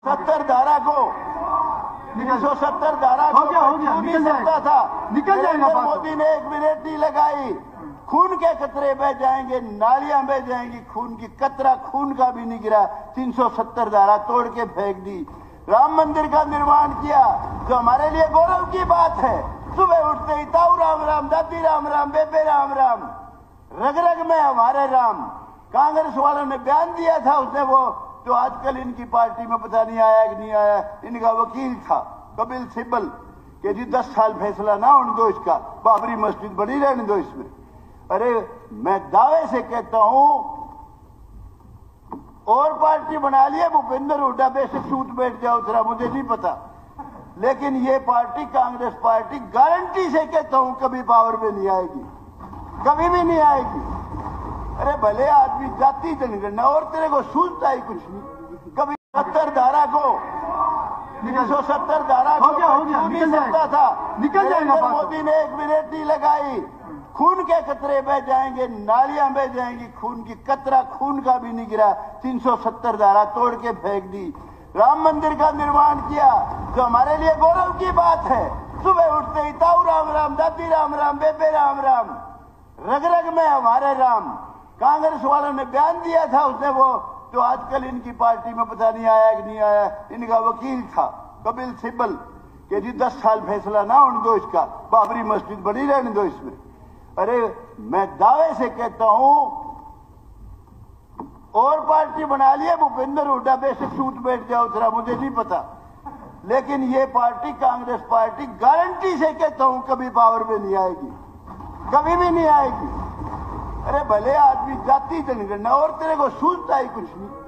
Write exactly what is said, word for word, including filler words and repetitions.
सत्तर धारा को तीन सौ सत्तर धारा को हो गया हो गया निकल सकता था। निकल जाएगा। मोदी ने एक मिनट नहीं लगाई, खून के कतरे बह जाएंगे, नालियां बह जाएंगी, खून की कतरा खून का भी नहीं गिरा। तीन सौ सत्तर धारा तोड़ के फेंक दी। राम मंदिर का निर्माण किया जो हमारे लिए गौरव की बात है। सुबह उठते ही ताऊ राम राम, दादी राम राम, बेबे राम राम, रग रग में हमारे राम। कांग्रेस वालों ने बयान दिया था, उसने वो जो आजकल इनकी पार्टी में पता नहीं आया कि नहीं आया, इनका वकील था कपिल सिब्बल, कि जी दस साल फैसला ना होने दो इसका, बाबरी मस्जिद बनी रहने दो इसमें। अरे मैं दावे से कहता हूं, और पार्टी बना लिया भूपेंद्र हुड्डा, बेशक सूत बैठ जाओ जरा, मुझे नहीं पता, लेकिन ये पार्टी कांग्रेस पार्टी गारंटी से कहता हूं कभी पावर में नहीं आएगी, कभी भी नहीं आएगी। अरे भले आदमी जाति जनगणना और तेरे को सूझता ही कुछ नहीं। कभी सत्तर धारा को तीन सौ सत्तर धारा हो गया हो गया निकल सकता था। निकल जाएगा। मोदी ने एक मिनट नहीं लगाई, खून के कतरे बह जाएंगे, नालियां बह जाएंगी, खून की कतरा खून का भी नहीं गिरा। तीन सौ सत्तर धारा तोड़ के फेंक दी। राम मंदिर का निर्माण किया जो हमारे लिए गौरव की बात है। सुबह उठते ही ताऊ राम राम, दादी राम राम, बेबे राम राम, रग रग में हमारे राम। कांग्रेस वालों ने बयान दिया था, उसने वो जो आजकल इनकी पार्टी में पता नहीं आया कि नहीं आया, इनका वकील था कपिल सिब्बल, कि जी दस साल फैसला ना होने दो इसका, बाबरी मस्जिद बनी रहने दो इसमें। अरे मैं दावे से कहता हूं, और पार्टी बना लिया भूपेंद्र हुड्डा, बेशक सूत बैठ जाओ जरा, मुझे नहीं पता, लेकिन ये पार्टी कांग्रेस पार्टी गारंटी से कहता हूं कभी पावर में नहीं आएगी, कभी भी नहीं आएगी। अरे भले आदमी जाति जनगणना और तेरे को सूझता ही कुछ नहीं।